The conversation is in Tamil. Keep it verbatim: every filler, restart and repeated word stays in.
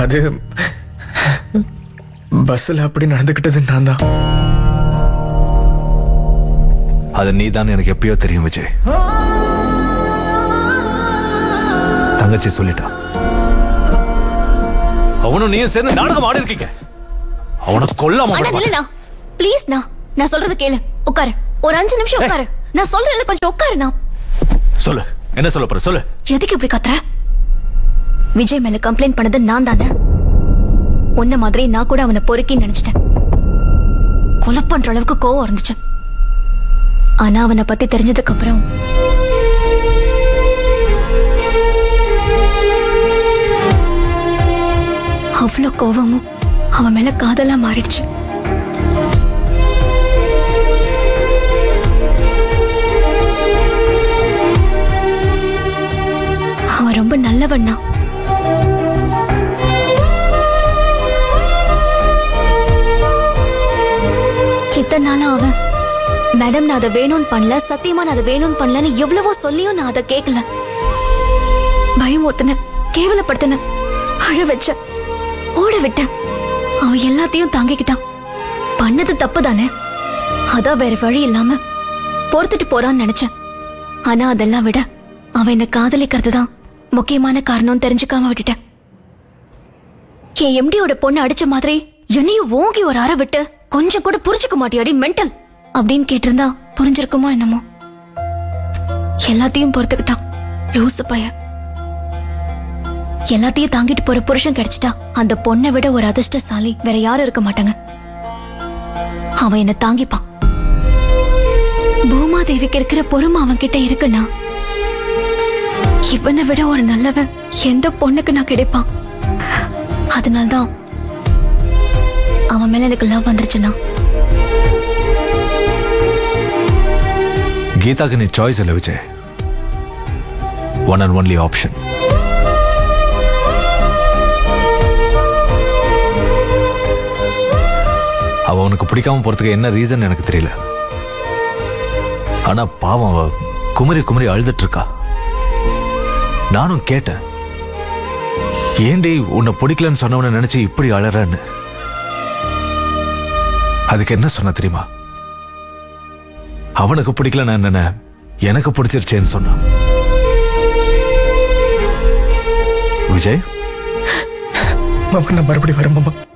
அது பஸ்ல அப்படி நடந்துகிட்டது நான் தான். அது நீதான் எனக்கு எப்பயோ தெரியும் விஜய். தங்கச்சி சொல்லிட்டா. அவனும் நீயும் சேர்ந்து நாடகம் ஆடி இருக்கீங்க. அவனை கொல்ல மாட்டேன். ப்ளீஸ் நான் நான் சொல்றது கேளு. உட்காரு, ஒரு அஞ்சு நிமிஷம் உட்காரு. நான் சொல்றேன், கொஞ்சம் உட்காரு. நான் சொல்லு, என்ன சொல்ல போற சொல்லு. எதுக்கு இப்படி கத்துற? விஜய் மேல கம்ப்ளைண்ட் பண்ணது நான் தானே. உன்ன மாதிரி நான் கூட அவனை பொறுக்கின்னு நினைச்சிட்டேன். கொலை பண்ற அளவுக்கு கோவம் இருந்துச்சு. ஆனா அவனை பத்தி தெரிஞ்சதுக்கு அப்புறம் அவ்வளவு கோவமும் அவன் மேல காதலா மாறிடுச்சு. அவன் ரொம்ப நல்லவண்ணா. இத்தனை நாளா அவன் மேடம் நான் அதை வேணும்னு பண்ணல, சத்தியமா நான் அதை வேணும்னு பண்ணலன்னு எவ்வளவோ சொல்லியும் நான் அதை கேட்கல. பயம் ஒருத்தன, கேவலப்படுத்தின, அழ வச்ச, ஓட விட்ட. அவன் எல்லாத்தையும் தாங்கிக்கிட்டான். பண்ணது தப்பு தானே, அதான் வேற வழி இல்லாம பொறுத்துட்டு போறான்னு நினைச்சேன். ஆனா அதெல்லாம் விட அவன் என்ன காதலிக்கிறது தான் முக்கியமான காரணம் தெரிஞ்சுக்காம விட்டுட்டேன். என் எம்டியோட பொண்ணு அடிச்ச மாதிரி என்னையும் ஓங்கி ஒரு அற விட்டு கொஞ்சம் கூட புரிஞ்சுக்க மாட்டியாடி மென்டல் அப்படின்னு கேட்டிருந்தா புரிஞ்சிருக்குமோ என்னமோ. எல்லாத்தையும் பொறுத்துக்கிட்டான் லூசு பையன். எல்லாத்தையும் தாங்கிட்டு போற புருஷன் கிடைச்சிட்டா அந்த பொண்ணை விட ஒரு அதிர்ஷ்டசாலி வேற யாரும் இருக்க மாட்டாங்க. அவன் என்ன தாங்கிப்பான். பூமாதேவிக்கு இருக்கிற பொறுமை அவன் கிட்ட இருக்குன்னா இவனை விட ஒரு நல்லவன் எந்த பொண்ணுக்கு நான் கிடைப்பான். அதனால்தான் அவன் மேல எனக்கு லவ் வந்துருச்சுன்னா. கீதாக்கு நீ சாய்ஸ் இல்ல Vijay, one and only option. அவ உனக்கு பிடிக்காம போறதுக்கு என்ன ரீசன் எனக்கு தெரியல. ஆனா பாவம் அவ குமரி குமரி அழுதுட்டு இருக்கா. நானும் கேட்டேன், ஏண்டி உன்னை பிடிக்கலன்னு சொன்னவன நினைச்சு இப்படி அழறன்னு. அதுக்கு என்ன சொன்ன தெரியுமா? அவனுக்கு பிடிக்கல நான் என்ன எனக்கு பிடிச்சிருச்சேன்னு சொன்னான். விஜய், மாமா நான் மறுபடியும் வரேன் மாமா.